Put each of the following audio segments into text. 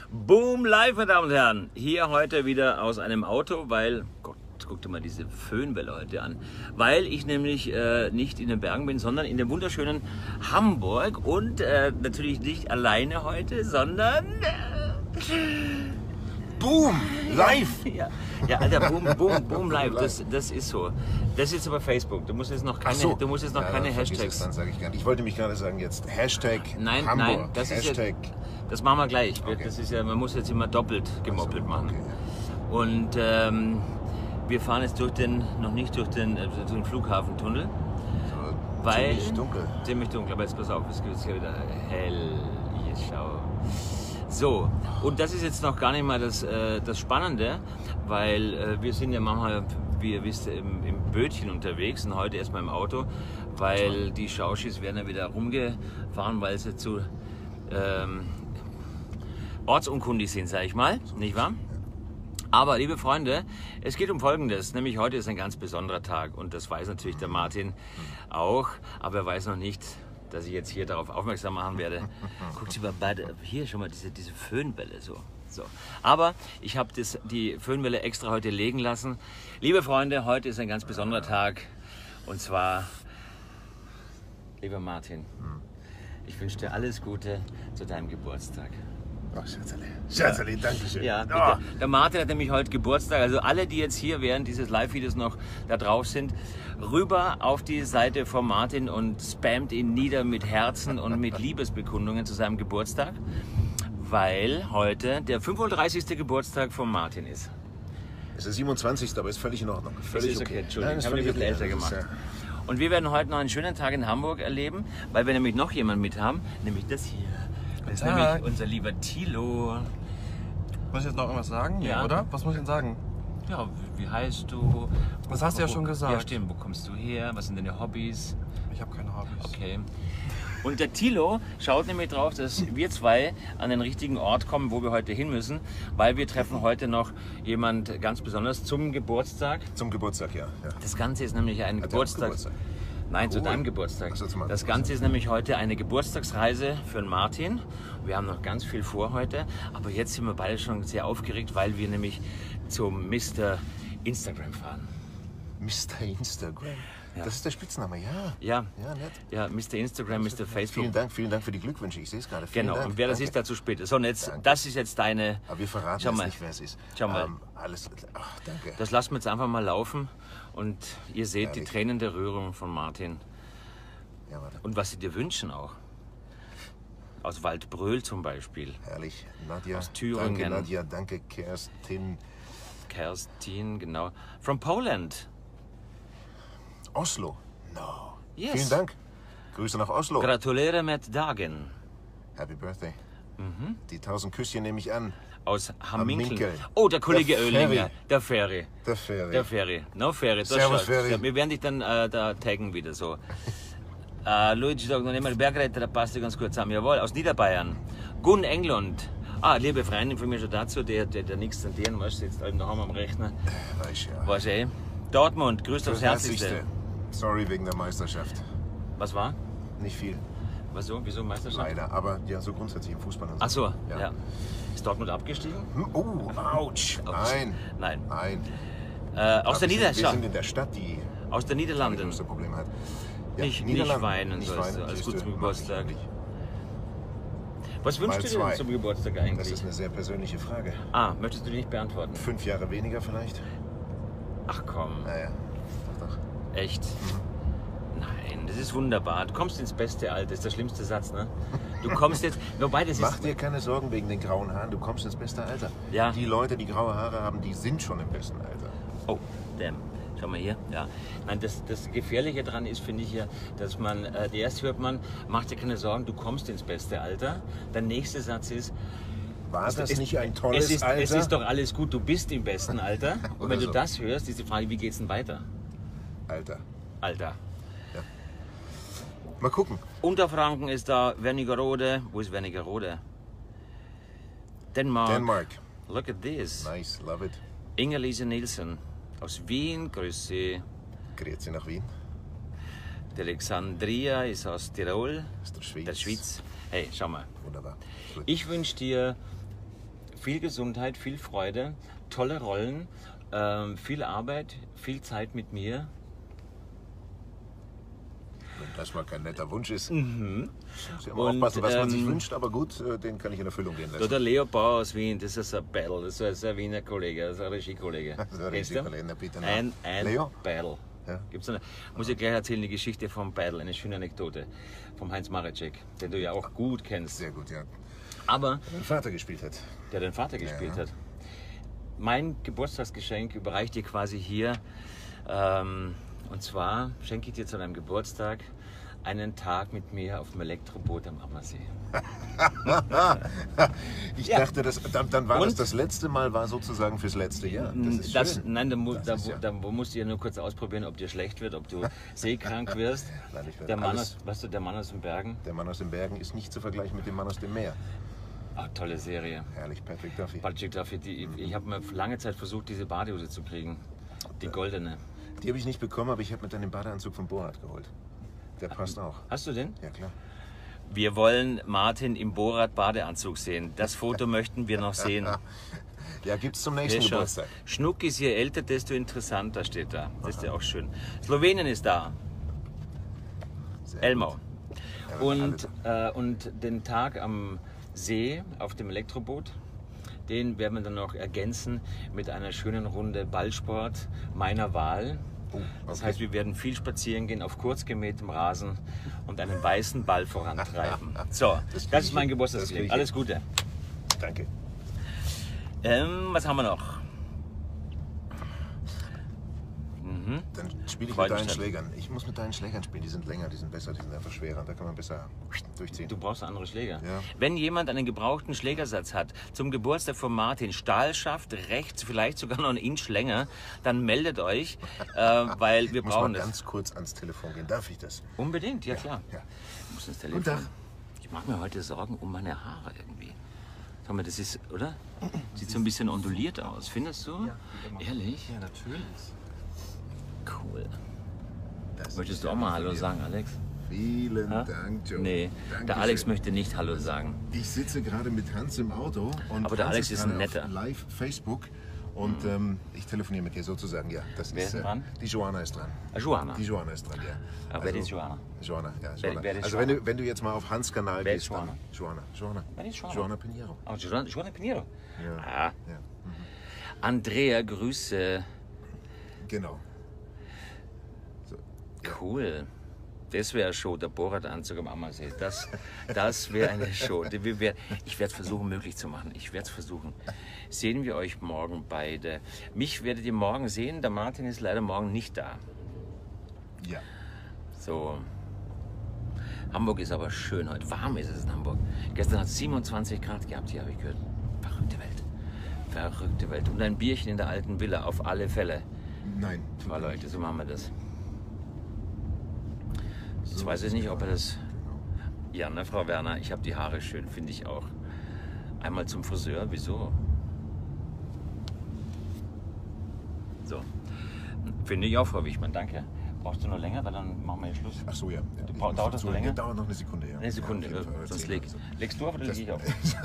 Boom live, meine Damen und Herren. Hier heute wieder aus einem Auto, weil, Gott, guck dir mal diese Föhnwelle heute an. Weil ich nämlich nicht in den Bergen bin, sondern in dem wunderschönen Hamburg. Und natürlich nicht alleine heute, sondern... Boom! Live! Ja, Alter, boom live, das ist so. Das ist jetzt aber Facebook, du musst jetzt noch keine, keine Hashtags. Dann sage ich gar nicht. Ich wollte mich gerade sagen jetzt Hashtag Nein, Hamburg. nein, das Hashtag. ist das machen wir gleich. Okay. Das ist ja, man muss jetzt immer doppelt gemoppelt machen. Okay. Und wir fahren jetzt noch nicht durch den Flughafentunnel, So, weil ziemlich dunkel. Ziemlich dunkel, aber jetzt pass auf, es wird wieder hell. Hier, schau. So, und das ist jetzt noch gar nicht mal das Spannende, weil wir sind ja manchmal, wie ihr wisst, im Bötchen unterwegs und heute erstmal im Auto, weil die Schauschis werden ja wieder rumgefahren, weil sie zu ortsunkundig sind, sag ich mal, nicht wahr? Aber, liebe Freunde, es geht um Folgendes, nämlich heute ist ein ganz besonderer Tag und das weiß natürlich der Martin auch, aber er weiß noch nicht, dass ich jetzt hier darauf aufmerksam machen werde. Guckt sie mal beide, hier schon mal diese Föhnwelle so. Aber ich habe die Föhnwelle extra heute legen lassen. Liebe Freunde, heute ist ein ganz besonderer Tag und zwar, lieber Martin, ich wünsche dir alles Gute zu deinem Geburtstag. Oh, Scherzerli, danke schön. Ja, Oh. der Martin hat nämlich heute Geburtstag. Also alle, die jetzt hier während dieses Live-Videos noch da drauf sind, rüber auf die Seite von Martin und spammt ihn nieder mit Herzen und mit Liebesbekundungen zu seinem Geburtstag, weil heute der 35. Geburtstag von Martin ist. Es ist 27. aber ist völlig in Ordnung. Völlig Ist okay, Entschuldigung, Nein, ist ich habe mich ein völlig bisschen älter okay. gemacht. Das ist, Und wir werden heute noch einen schönen Tag in Hamburg erleben, weil wir nämlich noch jemanden mit haben, nämlich das hier. Das ist Tag. nämlich unser lieber Thilo. Muss ich jetzt noch irgendwas sagen? Ja. Oder? Was muss ich denn sagen? Ja, wie heißt du? Das hast du ja schon gesagt. Ja, stimmt. Wo kommst du her? Was sind deine Hobbys? Ich habe keine Hobbys. Okay. Und der Thilo schaut nämlich drauf, dass wir zwei an den richtigen Ort kommen, wo wir heute hin müssen, weil wir treffen heute noch jemand ganz besonders zum Geburtstag. Zum Geburtstag, ja. Das Ganze ist nämlich ein Hat er auch Geburtstag. Geburtstag? Nein, zu Cool. deinem Geburtstag. Ach so, zu meinem Das Geburtstag. Ganze ist nämlich heute eine Geburtstagsreise für den Martin. Wir haben noch ganz viel vor heute, aber jetzt sind wir beide schon sehr aufgeregt, weil wir nämlich zum Mr. Instagram fahren. Mr. Instagram. Ja. Das ist der Spitzname, ja. Ja, Ja, nett. ja, Mr. Instagram, Mr. Facebook. Vielen Dank für die Glückwünsche. Ich sehe es gerade. Vielen Genau, Dank. und wer das Danke. ist, dazu später. So, und jetzt, Danke. das ist jetzt deine... Aber wir verraten Schau jetzt mal. nicht, wer es ist. Schau mal. Alles. Ach, danke. Das lassen wir jetzt einfach mal laufen und ihr seht die Herrlich. Tränen der Rührung von Martin. Ja, warte. Und was sie dir wünschen auch. Aus Waldbröl zum Beispiel. Herrlich. Nadja. Aus Thüringen. Danke, Nadja. Danke, Kerstin. Kerstin, genau. From Poland. Oslo. No. Yes. Vielen Dank. Grüße nach Oslo. Gratuliere mit Dagen. Happy Birthday. Mhm. Die 1000 Küsschen nehme ich an. Aus Hamminkeln. Hamminkeln. Oh, der Kollege Der Oehlinger. Ferry. Der Ferry. Der Ferry. Der Ferry. No Ferry. Das Servus, schaut. Ferry. Ja, wir werden dich dann da taggen wieder so. Luigi sagt noch nicht mal, Bergretter, da passt ja ganz gut zusammen. Jawohl, aus Niederbayern. Gun England. Liebe Freundin von mir schon dazu, der nichts an deren, weißt du, jetzt eben daheim am Rechner. Weiß ja. Weißt du eh? Dortmund, grüßt aufs Herzlichste. Sorry wegen der Meisterschaft. Was war? Nicht viel, Was so? Wieso Meisterschaft? leider. Aber ja, so grundsätzlich im Fußball. Und Ach so, Ja. ja. Ist Dortmund abgestiegen? Oh, ouch. Nein. Nein. Nein. Aus der Wir Niederlande. sind in der Stadt, die Aus der das Niederlande. größte Problem hat. Nicht Niederlande. weinen, Nicht sollst du. weinen, Alles siehst gut du, zum mach ich Geburtstag. eigentlich. Was wünschst Mal du dir zwei. denn zum Geburtstag Das eigentlich? ist eine sehr persönliche Frage. Möchtest du die nicht beantworten? 5 Jahre weniger vielleicht? Ach komm, Naja, doch. echt? Nein, das ist wunderbar. Du kommst ins beste Alter, das ist der schlimmste Satz, ne? Du kommst jetzt, wobei das Mach ist... dir keine Sorgen wegen den grauen Haaren, du kommst ins beste Alter. Ja. Die Leute, die graue Haare haben, die sind schon im besten Alter. Oh, damn. Schau mal hier. Ja. Nein, das Gefährliche daran ist, finde ich ja, dass man, erst hört man, mach dir keine Sorgen, du kommst ins beste Alter. Der nächste Satz ist, War das es- nicht ein tolles Alter? es ist doch alles gut, du bist im besten Alter. Und Oder wenn du so. das hörst, ist die Frage, wie geht's denn weiter? Alter. Alter. Mal gucken. Unterfranken ist da, Wernigerode. Wo ist Wernigerode? Dänemark. Denmark. Look at this. Nice, love it. Inge-Lise Nielsen aus Wien, grüß Sie. Grüezi nach Wien. Die Alexandria ist aus Tirol, Ist der Schweiz. der Schweiz. Hey, schau mal. Wunderbar. Gut. Ich wünsche dir viel Gesundheit, viel Freude, tolle Rollen, viel Arbeit, viel Zeit mit mir. Wenn das mal kein netter Wunsch ist. Mhm. Muss ja immer Und, aufpassen, was man sich wünscht, aber gut, den kann ich in Erfüllung gehen So, lassen. der Leo Bauer aus Wien, das ist ein Battle, das ist ein Wiener Kollege, das ist ein Regiekollege. Das ist ein Kennst du? Regiekollege, na bitte, na. Ein Leo? Battle. Ja. Gibt's eine, muss ich gleich erzählen, die Geschichte vom Battle, eine schöne Anekdote vom Heinz Mareczek, den du ja auch gut kennst. Sehr gut, ja. Aber Mein Vater gespielt hat. der den Vater gespielt Ja. hat. Mein Geburtstagsgeschenk überreiche ich dir quasi hier. Und zwar schenke ich dir zu deinem Geburtstag einen Tag mit mir auf dem Elektroboot am Ammersee. Ich Ja. dachte, dann war Und? das letzte Mal, war sozusagen fürs letzte Jahr. Das ist schön. Nein, Das ist ja- da musst du ja nur kurz ausprobieren, ob dir schlecht wird, ob du seekrank wirst. Nein, ich werde Der Mann, alles- aus, weißt du, der Mann aus den Bergen. Der Mann aus den Bergen ist nicht zu vergleichen mit dem Mann aus dem Meer. Ah, tolle Serie. Herrlich, Patrick Duffy. Patrick Duffy, ich habe mir lange Zeit versucht, diese Badehose zu kriegen. Die goldene. Die habe ich nicht bekommen, aber ich habe mir dann den Badeanzug von Borat geholt. Der passt auch. Hast du den? Ja, klar. Wir wollen Martin im Borat-Badeanzug sehen. Das Foto möchten wir noch sehen. Ja, gibt's zum Hier nächsten schon. Geburtstag. Schnuckis, je älter, desto interessanter steht da. Das ist ja auch schön. Slowenien ist da. Sehr Elmau. gut. Und den Tag am See auf dem Elektroboot, den werden wir dann noch ergänzen mit einer schönen Runde Ballsport meiner Wahl. Oh, Das okay. heißt, wir werden viel spazieren gehen auf kurz gemähtem Rasen und einen weißen Ball vorantreiben. So, Das krieg das ist ich mein hin. Geburtstagsgeschenk. Das krieg ich Alles Gute. Danke. Was haben wir noch? Dann spiele ich mit Freudenstadt. deinen Schlägern. Ich muss mit deinen Schlägern spielen. Die sind länger, die sind besser, die sind einfach schwerer. Da kann man besser durchziehen. Du brauchst andere Schläger. Ja. Wenn jemand einen gebrauchten Schlägersatz hat, zum Geburtstag von Martin, Stahlschaft, rechts, vielleicht sogar noch einen Inch länger, dann meldet euch, weil wir Ich muss mal brauchen das. ganz kurz ans Telefon gehen. Darf ich das? Unbedingt, ja klar. Ja. Ich muss ins Guten Telefon. Tag. Ich mache mir heute Sorgen um meine Haare irgendwie. Sag mal, das ist, oder? Sieht so ein bisschen onduliert aus. Findest du? Ehrlich? Ja, natürlich. Cool. Das Möchtest ist du auch ja mal von Hallo dir. sagen, Alex? Vielen Ha? Dank, Joe. Nee, Dankeschön. der Alex möchte nicht Hallo sagen. Ich sitze gerade mit Hans im Auto. Und Aber der Hans Alex ist ein gerade netter. Auf live Facebook. Und ich telefoniere mit dir sozusagen, ja. Das Wer ist dran? Die Joanna ist dran. Ah, Joanna. Die Joanna ist dran, ja. Aber wer ist Joanna? Joanna, ja. Wer- Joanna. wer ist also Joanna? wenn du jetzt mal auf Hans Kanal Wer gehst, ist Joanna? Joanna. Wer ist Joanna? Joanna Pinheiro. Oh, Joanna Pinheiro. Ja. Ah. Ja. Andrea, Grüße. Genau. Cool. Das wäre eine Show, der Borat-Anzug am Ammersee. Das wäre eine Show. Ich werde es versuchen, möglich zu machen. Ich werde es versuchen. Sehen wir euch morgen beide. Mich werdet ihr morgen sehen. Der Martin ist leider morgen nicht da. Ja. So. Hamburg ist aber schön heute. Warm ist es in Hamburg. Gestern hat es 27 Grad gehabt, hier habe ich gehört. Verrückte Welt. Verrückte Welt. Und ein Bierchen in der alten Villa, auf alle Fälle. Nein. Mal Leute, so machen wir das. Jetzt weiß ich nicht, ob er das... Ja, ne, Frau Werner, ich habe die Haare schön, finde ich auch. Einmal zum Friseur, wieso? So. Finde ich auch, Frau Wichmann, danke. Brauchst du noch länger, weil dann machen wir hier Schluss. Ach so, ja. Dauert das noch länger? Dauert noch eine Sekunde, ja. Eine Sekunde, Ja, auf jeden Fall. sonst 10 leg. oder so. Legst du auf oder leg ich auf?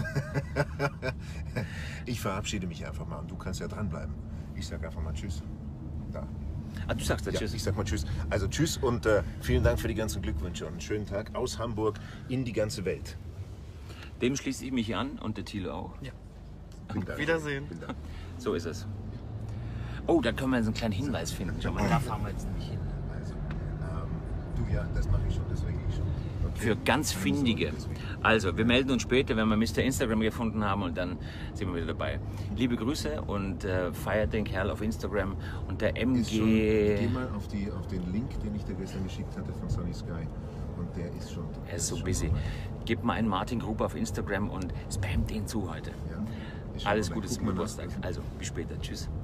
Ich verabschiede mich einfach mal und du kannst ja dranbleiben. Ich sag einfach mal Tschüss. Da. Ah, du sagst ja Ja, Tschüss. ich sag mal Tschüss. Also Tschüss und vielen Dank für die ganzen Glückwünsche und einen schönen Tag aus Hamburg in die ganze Welt. Dem schließe ich mich an und der Thilo auch. Ja. Vielen Dank. Wiedersehen. Vielen Dank. So ist es. Oh, da können wir jetzt einen kleinen Hinweis finden. Schau mal, da fahren wir jetzt nämlich hin. Also, du ja, das mache ich schon, deswegen ich schon. Okay. Für ganz Findige. Also, wir melden uns später, wenn wir Mr. Instagram gefunden haben und dann sind wir wieder dabei. Liebe Grüße und feiert den Kerl auf Instagram unter Geh MG. mal auf den Link, den ich dir gestern geschickt hatte von Sunny Sky. Und der ist schon. Er ist so schon busy. soweit. Gib mal einen Martin Gruber auf Instagram und spam den zu heute. Ja, ist schon Alles soweit. Gute Guck zum mal nach. Geburtstag. Also, bis später. Tschüss.